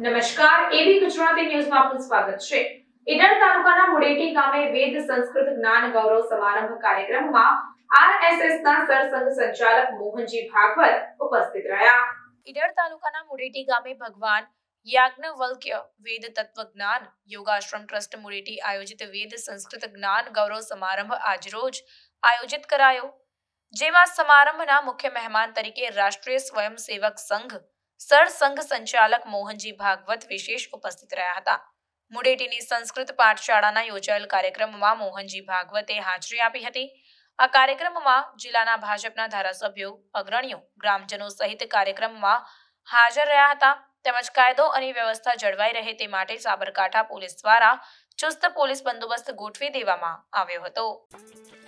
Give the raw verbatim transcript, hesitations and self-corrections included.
નમસ્કાર, એબી ગુજરાતી ન્યૂઝમાં આપનું સ્વાગત છે। ઈડર તાલુકાના મુડેટી ગામે વેદ સંસ્કૃત જ્ઞાન ગૌરવ સમારંભ કાર્યક્રમમાં આરએસએસના સરસંઘ સંચાલક મોહનજી ભાગવત ઉપસ્થિત રહ્યા। ઈડર તાલુકાના મુડેટી ગામે ભગવાન યાજ્ઞવલ્ક્ય વેદ તત્વજ્ઞાન યોગાશ્રમ ટ્રસ્ટ મુડેટી આયોજિત વેદ સંસ્કૃત જ્ઞાન ગૌરવ સમારંભ આજરોજ આયોજિત કરાયો, જેમાં સમારંભના મુખ્ય મહેમાન તરીકે રાષ્ટ્રીય સ્વયંસેવક સંઘ સરસંઘ સંચાલક મોહનજી ભાગવત વિશેષ ઉપસ્થિત રહ્યા હતા। મુડેટીની સંસ્કૃત પાઠશાળાના યોજાયેલ કાર્યક્રમમાં મોહનજી ભાગવતે હાજરી આપી હતી। આ કાર્યક્રમમાં જિલ્લાના ભાજપના ધારાસભ્યો, અગ્રણીઓ, ગ્રામજનો સહિત કાર્યક્રમમાં હાજર રહ્યા હતા, તેમજ કાયદો અને વ્યવસ્થા જળવાઈ રહે તે માટે સાબરકાંઠા પોલીસ દ્વારા ચુસ્ત પોલીસ બંદોબસ્ત ગોઠવી દેવામાં આવ્યો હતો।